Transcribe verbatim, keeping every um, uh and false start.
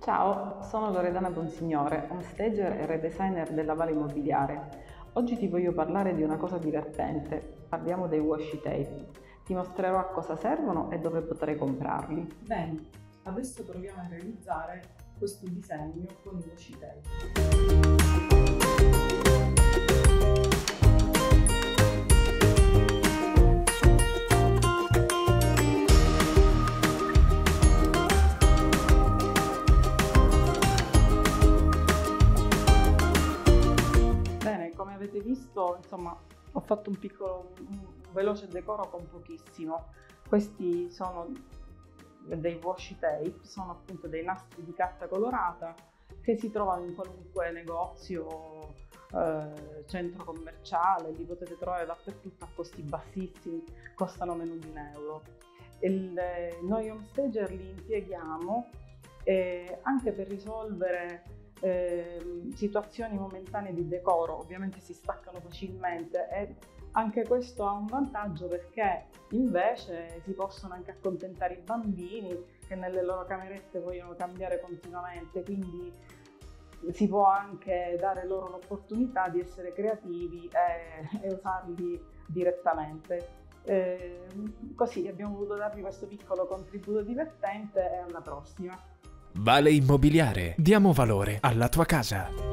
Ciao, sono Loredana Bonsignore, homestager e redesigner della Vale Immobiliare. Oggi ti voglio parlare di una cosa divertente. Parliamo dei washi tape. Ti mostrerò a cosa servono e dove potrei comprarli. Bene, adesso proviamo a realizzare questo disegno con i washi tape. Bene, come avete visto, insomma, ho fatto un piccolo, un veloce decoro con pochissimo. Questi sono dei washi tape, sono appunto dei nastri di carta colorata che si trovano in qualunque negozio, eh, centro commerciale, li potete trovare dappertutto a costi bassissimi, costano meno di un euro. Il, noi homestager li impieghiamo eh, anche per risolvere eh, situazioni momentanee di decoro. Ovviamente si staccano facilmente e anche questo ha un vantaggio, perché invece si possono anche accontentare i bambini che nelle loro camerette vogliono cambiare continuamente, quindi si può anche dare loro l'opportunità di essere creativi e, e usarli direttamente. Eh, così abbiamo voluto darvi questo piccolo contributo divertente e alla prossima. Vale Immobiliare, diamo valore alla tua casa.